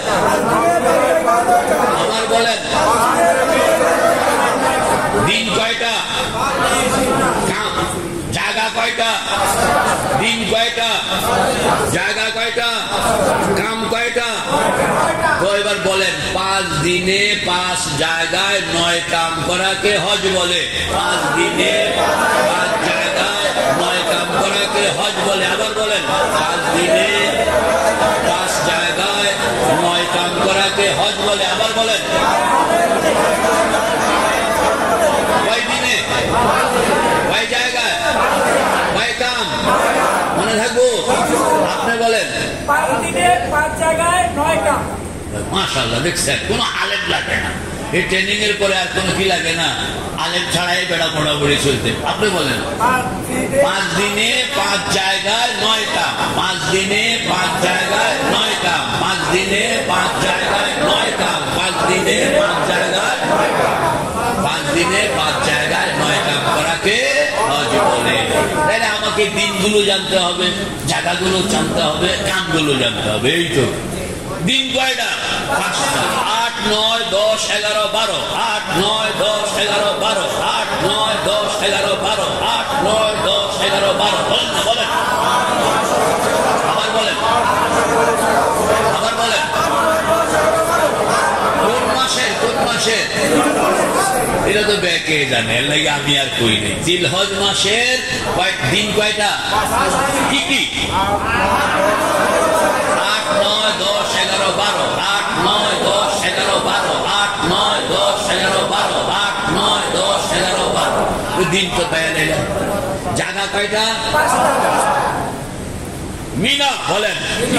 দিন কয়টা কাম জায়গা কয়টা দিন কয়টা জায়গা কয়টা কাম কয়টা তো এবার বলেন 5 দিনে 5 জায়গায় 9 কাম করাকে হজ বলে 5 দিনে 5 জায়গায় 9 কাম করাকে হজ বলে আবার বলেন 5 দিনে 5 জায়গায় 9 কাম করাকে হজ বলে আবার বলেন কয় দিনে কয় জায়গায় কয় কাম মনে থাকবো আপনি বলেন 5 দিনে 5 জায়গায় 9 কাম মাশাআল্লাহ দেখছেন কোনো আলেম লাগে না এই ট্রেনিং এর পরে আর কোনো কি লাগে না আলেম ছাড়াই বেড়া মোড়ামুড়ি চলতে আপনি বলেন 5 দিনে 5 জায়গায় 9 কাম 5 দিনে 5 জায়গায় 9 কাম 5 দিনে 5 জায়গায় 9 কাম 5 দিনে 5 জায়গায় 5 দিনে 5 জায়গায় 9 কাম করাকে হজ বলে তাহলে আমাকে দিনগুলো জানতে হবে জায়গাগুলো জানতে হবে কামগুলো জানতে হবে এই তো দিন কয়টা 5টা 8 9 10 11 12 8 9 10 11 12 8 9 10 11 12 8 9 10 11 12 বলেন না বলেন আবার বলেন কোন মাসে এটা তো ব্যাকে জানে এর লাগে আমি আর কই নেই জিলহজ মাসের দিন কয়টা কি কি 8 9 10 11 12 8 9 10 11 12 8 9 10 11 12 8 9 10 11 12 দিন তো পায় না জায়গা কয়টা মিনা বলেন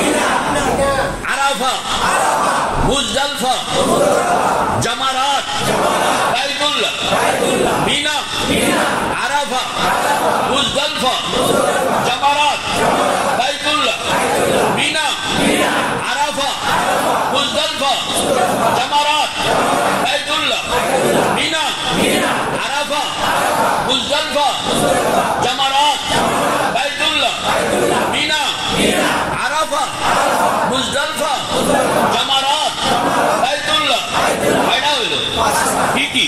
Arafah Muzdalifah Jamarat Baitullah Mina Arafah Muzdalifah Jamarat Baitullah Mina Arafah Muzdalifah Jamarat Baitullah Mina Arafah Muzdalifah Jamarat Baitullah Mina Arafah Muzdalifah Jamarat Baitullah কয়টা হইল কি কি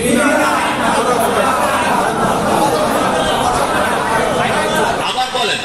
আবার বলেন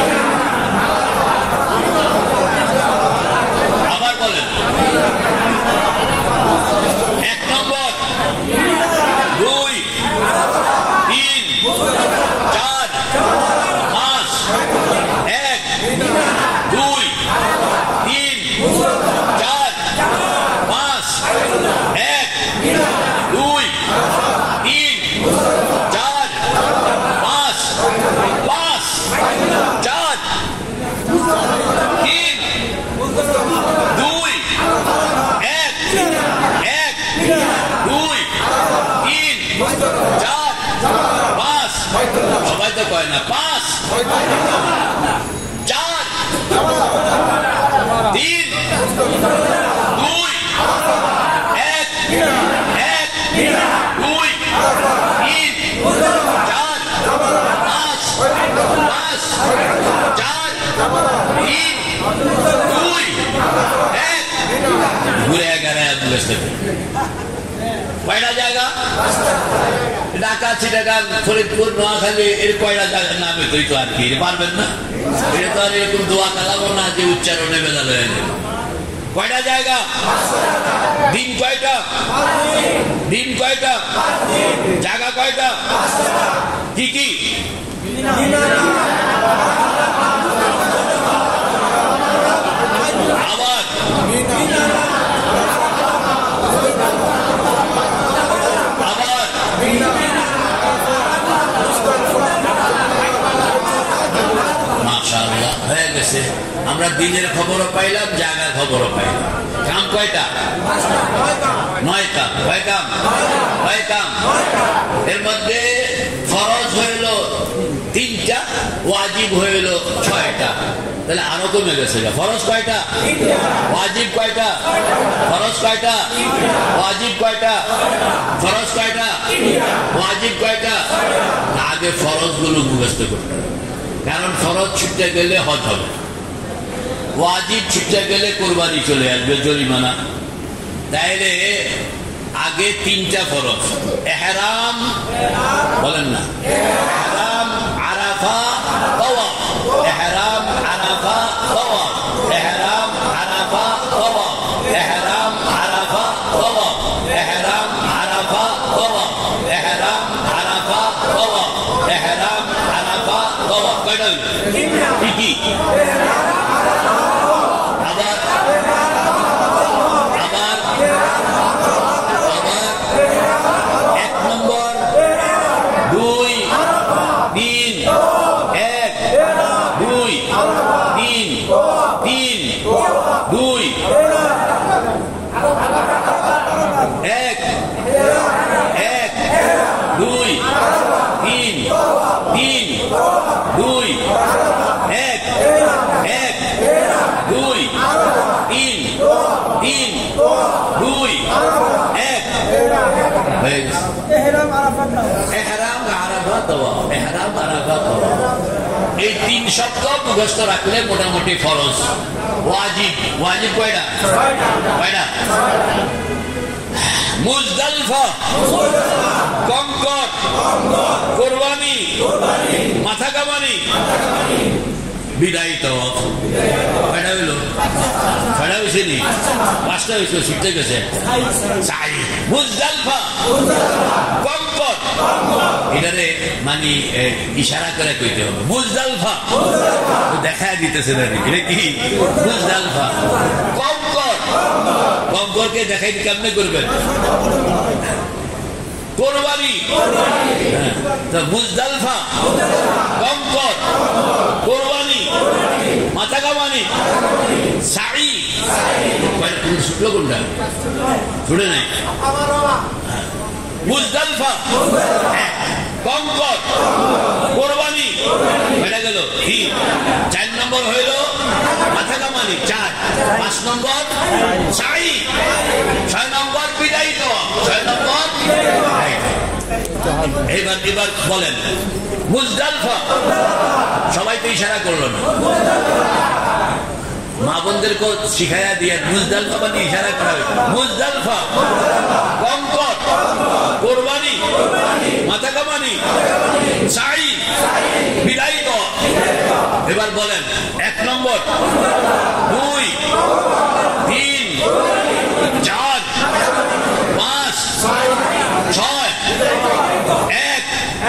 এক নম্বর 2 3 4 5 1 2 3 4 5 1 2 3 4 5 5 4 3 2 1 1 2 3 4 5 সবাই তো কয় না 5 4 3 2 1 1 2 3 4 5 5 4 3 2 1 ঘুরে গেলে কয়টা জায়গা ঢাকা চিটাগাং ফরিদপুর নোয়াখালী এর কয়টা জায়গার নামে তুই তো আর কি পারবেন না এটা তো আর এরকম দোয়া কালামও না যে উচ্চারণে বেদাল হয়ে যাবে কয়টা জায়গা দিন কয়টা জায়গা কয়টা কি কি আবার মাশাআল্লাহ হয়ে গেছে আমরা দিনের খবরও পাইলাম জায়গার খবরও পাইলাম কাম কয়টা 9 কাম কয় কাম এর মধ্যে ফরজ হইল 3টা ওয়াজিব হইল 6টা তাহলে আরো কমে গেছে ফরজ কয়টা ওয়াজিব কয়টা ফরজ কয়টা ওয়াজিব কয়টা ফরজ কয়টা ওয়াজিব কয়টা আগে ফরজগুলো মুখস্থ করতে হবে, কারণ ফরজ ছুটতে গেলে হজ হবে, ওয়াজিব ছুটতে গেলে কোরবানি চলে আসবে, জরিমানা। তাইলে আগে তিনটা ফরজ, ইহরাম বলেন না, ইহরাম, আরাফা, তাওয়াফ, ইহরাম, আরাফা, তাওয়াফ, ইহরাম, আরাফা, তাওয়াফ, ইহরাম, আরাফা, তাওয়াফ, ইহরাম, আরাফা, তাওয়াফ, ইহরাম, আরাফা, তাওয়াফ, ইহরাম, আরাফা, তাওয়াফ। কয়টা কি? এই 3 সপ্তাহ মুখস্থ রাখলে মোটামুটি ফরজ। ওয়াজিব, ওয়াজিব কয়টা? মুজদালিফা, কঙ্কর, কোরবানি, মাথা কামানি, বিদায়ী তাওয়াফ। কয়টা হইল? 6টা হয়েছে নি? 5টা হয়েছে, শিখতে গেছে। মুজদালিফা, কঙ্কর, এটারে মানে ইশারা করে কইতে হবে। মুজদালিফা দেখা দিতেছে না, এটা কি? মুজদালিফা, কঙ্কর, কঙ্করকে দেখাই কেমনে করবেন? কোরবানি, মুজদালিফা, কঙ্কর, কোরবানি, মাথা কামানি, সাই। শুক্লো কোনটা? শুনে নাই? মুজদালিফা, কঙ্কর, কোরবানি, বেড়ে গেল। 4 নম্বর হইল মাথা কামানি, 4। 5 নম্বর সাই, 6 নম্বর বিদায়ী দেওয়া, 6 নম্বর। এবার বলেন মুজদালিফা। সবাই তো ইশারা করলো না, মা বোনদেরকে শিখাইয়া দিয়ে মুজদালিফা মানে ইশারা করা হয়। মুজদালিফা, কঙ্কর, কোরবানি, মাথা কামানি, সাই, বিদায়ী দেওয়া। এবার বলেন 1 নম্বর, 2, 3, 4, 5, 6, 1,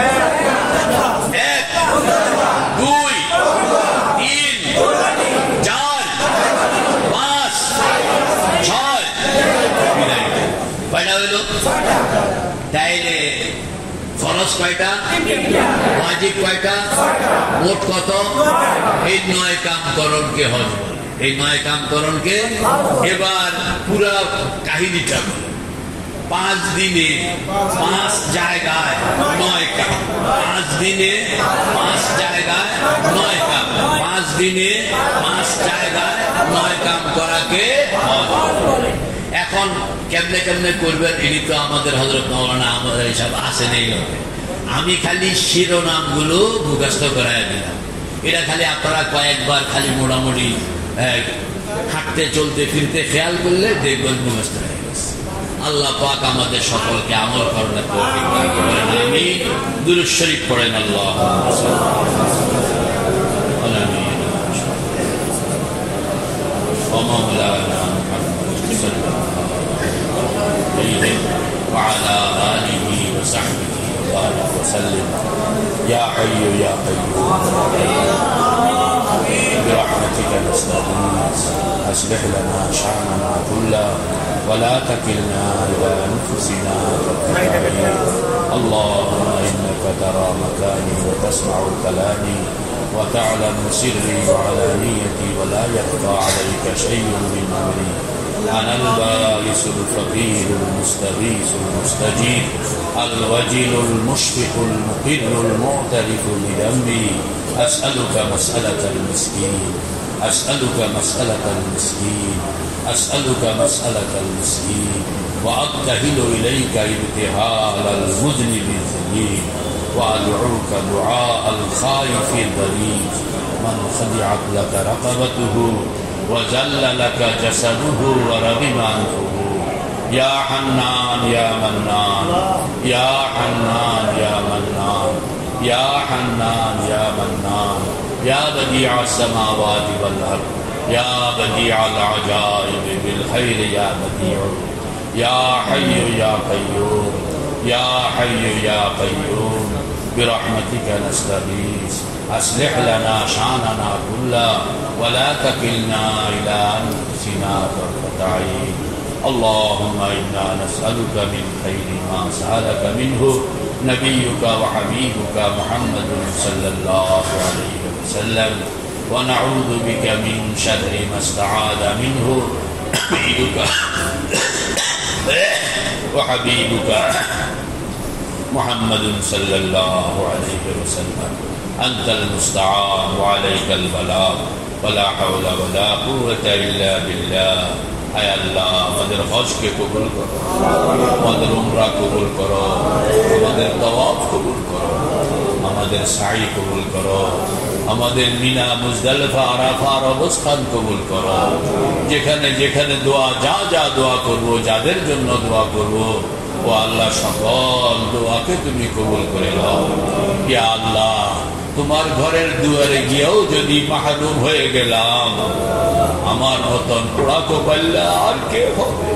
2, 3, 4, 5, 6, কয়টা হইল? তাইলে ফরজ কয়টা? ওয়াজিব কয়টা? মোট কত? এই 9 কামকরণকে হজ বলে। এই 9 কামকরণকে এবার পুরা কাহিনীটা 5 দিনে 5 জায়গায় 9 কাম। 5 দিনে 5 জায়গায় 9 কাম। 5 দিনে 5 জায়গায় 9 কাম করাকে হজ বলে। এখন কেমনে কেমনে করবেন এটি তো আমাদের হযরত মাওলানা আমাদের হিসাব আছে নেই। আমি খালি শিরোনামগুলো মুখস্থ করাই দিলাম। এটা খালি আপনারা কয়েকবার খালি মোটামুটি হাঁটতে চলতে ফিরতে খেয়াল করলে দেখবেন মুখস্থ হয়ে গেছে। আল্লাহ পাক আমাদের সকলকে আমল করার তৌফিক দান করেন। আমিন। দুরূদ শরীফ পড়েন। আল্লাহুম্মা সাল্লি আলা মাওলানা মুহাম্মদ সাল্লাল্লাহু আলাইহি ওয়া আলা আলিহি ওয়া সাহবিহি ওয়া সাল্লাম। ইয়া হাইয়্যু ইয়া কাইয়্যুম برحمتك نستغيث أصلح لنا شأننا كله ولا تكلنا إلى أنفسنا طرفة عين. اللهم إنك ترى مكاني وتسمع كلامي وتعلم سري وعلانيتي ولا يخفى عليك شيء من أمري. أنا البائس الفقير المستغيث المستجيب الوجل المشفق المقر المعترف بذنبي. أسألك مسألة المسكين أسألك مسألة المسكين أسألك مسألة المسكين وأبتهل إليك ابتهال المذنب الذليل. وأدعوك دعاء الخائف الضرير من خضعت لك رقبته وذل لك جسده ورغم أنفه يا حنان يا منان يا حنان يا منان يا حنان يا منان يا بديع السماوات والأرض يا بديع العجائب بالخير يا بديع يا حي يا قيوم يا حي يا قيوم برحمتك نستغيث أصلح لنا شأننا كله ولا تكلنا إلى أنفسنا طرفة عين اللهم إنا نسألك من خير ما سألك منه نبيك وحبيبك محمد صلى الله عليه وسلم ونعوذ بك من شر ما استعاذ منه نبيك وحبيبك محمد صلى الله عليه وسلم أنت المستعان وعليك البلاغ ولا حول ولا قوة إلا بالله আয় আল্লাহ আমাদের হজকে কবুল করো, আমাদের উমরা কবুল করো, আমাদের তাওয়াফ কবুল করো, আমাদের সাই কবুল করো, আমাদের মিনা মুজদালিফা আরাফার অবস্থান কবুল করো। যেখানে যেখানে দোয়া যা যা দোয়া করবো, যাদের জন্য দোয়া করবো, ও আল্লাহ সকল দোয়াকে তুমি কবুল করে নাও। ইয়া আল্লাহ তোমার ঘরের দুয়ারে গিয়েও যদি মাহরুম হয়ে গেলাম, আমার মতন পোড়া কোপাল্লা আর কে হবে?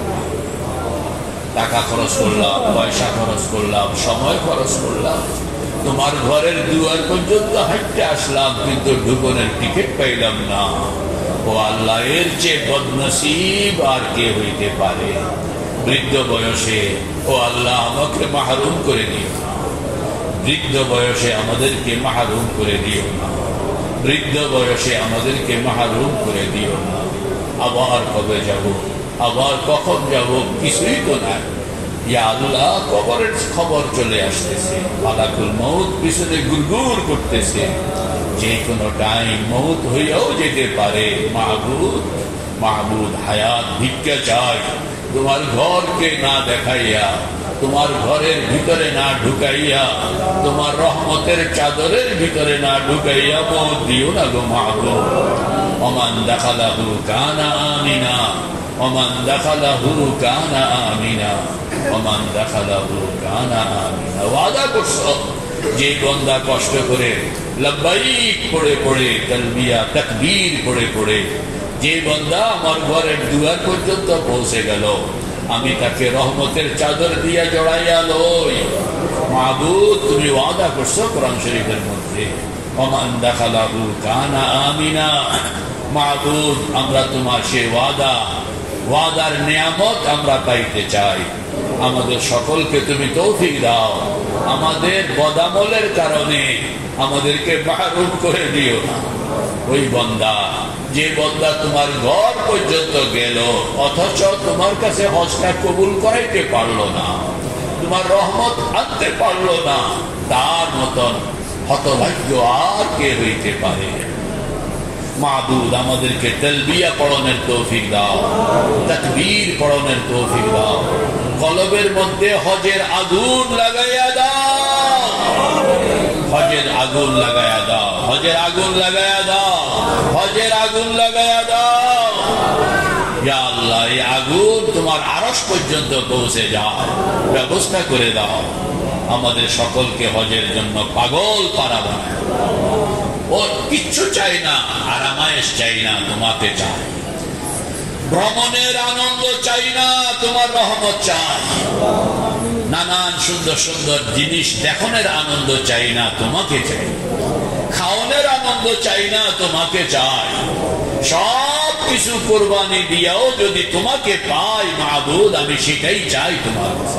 টাকা খরচ করলাম, পয়সা খরচ করলাম, সময় খরচ করলাম, তোমার ঘরের দুয়ার পর্যন্ত হাঁটতে আসলাম, কিন্তু ঢুকনের টিকিট পাইলাম না। ও আল্লাহ এর চেয়ে বদনসিব আর কে হইতে পারে? বৃদ্ধ বয়সে ও আল্লাহ আমাকে মাহরুম করে দিও না, বৃদ্ধ বয়সে আমাদেরকে মাহরুম করে দিও না, বৃদ্ধ বয়সে আমাদেরকে মাহরুম করে দিও না। আবার কবে যাব, আবার কখন যাব, কিছুই তো নাই। ইয়া আল্লাহ কবরের খবর চলে আসতেছে, মালাকুল মউত পিছনে গুড়গুড় করতেছে, যে কোনো টাইম মউত হইয়াও যেতে পারে। মাহবুদ মাহবুদ হায়াত ভিক্ষা চাই, তোমার ঘরকে না দেখাইয়া, তোমার ঘরের ভিতরে না ঢুকাইয়া, তোমার রহমতের চাদরের ভিতরে না ঢুকাইয়া মউত দিও না গো মাহবুব। ওমান দাখালাহু কানা আমিনা, ওমান দাখালাহু কানা আমিনা, ওমান দাখালাহু কানা আমিনা। ওয়াদা করছো যে বান্দা কষ্ট করে লব্বাইক পড়ে পড়ে, তালবিয়া তাকবীর পড়ে পড়ে যে বান্দা আমার ঘরের দুয়ার পর্যন্ত পৌঁছে গেল, আমি তাকে রহমতের চাদর দিয়া জড়াইয়া লই। মাহবুব তুমি ওয়াদা করছো কোরআন শরীফের মধ্যে, ওমান দাখালাহু কানা আমিনা। মাহবুব আমরা তোমার সে ওয়াদার নিয়ামত আমরা পাইতে চাই। আমাদের সকলকে তুমি তৌফিক দাও, আমাদের বদামলের কারণে আমাদেরকে মাহরুম করে দিও না। ওই বান্দা যে বান্দা তোমার ঘর পর্যন্ত গেল, অথচ তোমার কাছে হজটা কবুল করাইতে পারলো না, তোমার রহমত আনতে পারলো না, তার মতন হতভাগ্য আর কে হইতে পারে? মাহবুব আমাদেরকে তালবিয়া পড়ানোর তৌফিক দাও, তাকবীর পড়ানোর তৌফিক দাও, কলবের মধ্যে হজের আগুন লাগাইয়া দাও, হজের আগুন লাগাইয়া দাও, হজের আগুন লাগাইয়া দাও, হজের আগুন লাগাইয়া দাও। ইয়া আল্লাহ এই আগুন তোমার আরশ পর্যন্ত পৌঁছে যায়, ব্যবস্থা করে দাও। আমাদের সকলকে হজের জন্য পাগল পারা বানায়। ও কিচ্ছু চাই না, আরামায়েশ চাই না, তোমাকে চাই। ভ্রমণের আনন্দ চাই না, তোমার রহমত চাই। নানান সুন্দর সুন্দর জিনিস দেখানোর আনন্দ চাই না, তোমাকে চাই। খাওয়ানোর আনন্দ চাই না, তোমাকে চাই। সব কিছু কোরবানি দিয়াও যদি তোমাকে পাই মাহবুব, আমি সেটাই চাই তোমার কাছে।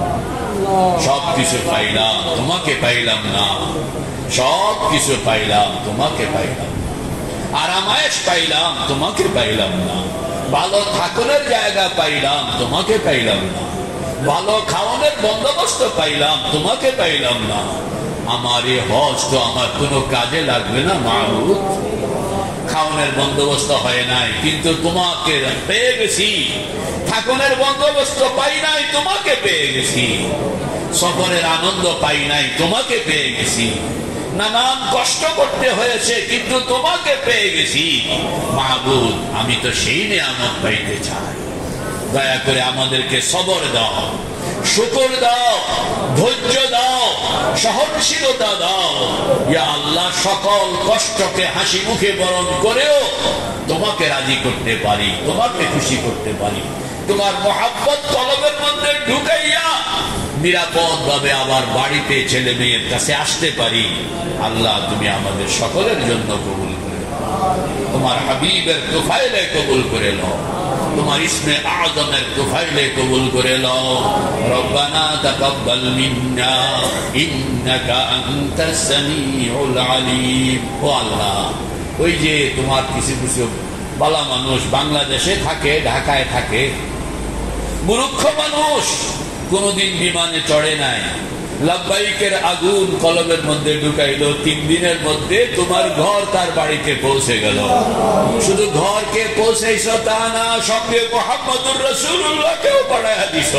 সব কিছু পাইলাম, তোমাকে পাইলাম না, সব কিছু পাইলাম, তোমাকে পাইলাম না, আরামায়েশ পাইলাম, তোমাকে পাইলাম না, ভালো থাকুনের জায়গা পাইলাম, তোমাকে পাইলাম না, ভালো খাওয়ানোর বন্দোবস্ত পাইলাম, তোমাকে পাইলাম না। আমার এই হজ তো আমার কোনো কাজে লাগবে না মাহবুব। খাওয়ানোর বন্দোবস্ত হয় নাই, কিন্তু তোমাকে পেয়ে গেছি, থাকনের বন্দোবস্ত পাই নাই, তোমাকে পেয়ে গেছি। সফরের আনন্দ পাই নাই, তোমাকে পেয়ে গেছি। নানান কষ্ট করতে হয়েছে, কিন্তু তোমাকে পেয়ে গেছি। মাহবুব, আমি তো সেই নিয়ামত পাইতে চাই। দয়া করে আমাদেরকে সবর দাও, শুকর দাও, ধৈর্য দাও, সহনশীলতা দাও। ইয়া আল্লাহ, সকল কষ্টকে হাসি মুখে বরণ করেও তোমাকে রাজি করতে পারি, তোমাকে খুশি করতে পারি। তোমার মহাব্বত কলবের মধ্যে ঢুকাইয়া নিরাপদ ভাবে আবার বাড়িতে ছেলে মেয়ের কাছে আসতে পারি। আল্লাহ, তুমি আমাদের সকলের জন্য কবুল করে নাও। তোমার হাবিবের তোফাইলে কবুল করে নাও, তোমার ইসমে আযমের তোফাইলে কবুল করে নাও। রব্বানা তাকাব্বাল মিন্না ইন্নাকা আনতাস সামিউল আলিম। ও আল্লাহ, ওই যে তোমার কিছু কিছু বালা মানুষ বাংলাদেশে থাকে, ঢাকায় থাকে, মূর্খ মানুষ, কোনদিন বিমানে চড়ে নাই, লাব্বাইকের আগুন কলবের মধ্যে ঢুকাইলো, 3 দিনের মধ্যে তোমার ঘর তার বাড়িতে পৌঁছে গেল। শুধু ঘরকে পৌঁছাইছ তা না, সঙ্গে মুহাম্মদুর রাসূলুল্লাহকেও পাঠাইয়া দিছ।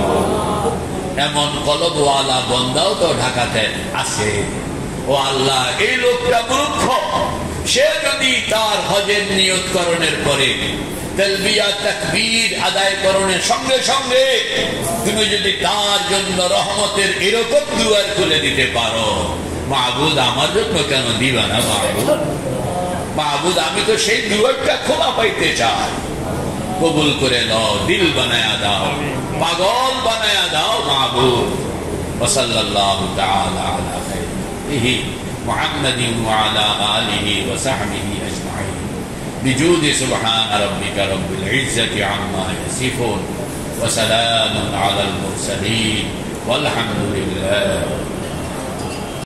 এমন কলবওয়ালা বন্দাও তো ঢাকাতে আছে। ও আল্লাহ, এই লোকটা মূর্খ, সে যদি তার হজের নিয়তকরণের পরে তালবিয়া তাকবীর আদায় করণের সঙ্গে সঙ্গে তুমি যদি তার জন্য রহমতের এরকম দুয়ার খুলে দিতে পারো, মাহবুদ আমার জন্য কেন দিবা না? মাহবুদ, আমি তো সেই দুয়ারটা খোলা পাইতে চাই। কবুল করে দাও, দিল বানায়া দাও, পাগল বানায়া দাও মাহবুদ। ওয়া সাল্লাল্লাহু তাআলা আলা খায়রিহি মুহাম্মাদিন ওয়া আলা আলিহি ওয়া সাহবিহি আজমাইন بجود سبحان ربك رب العزة عما يصفون وسلام على المرسلين والحمد لله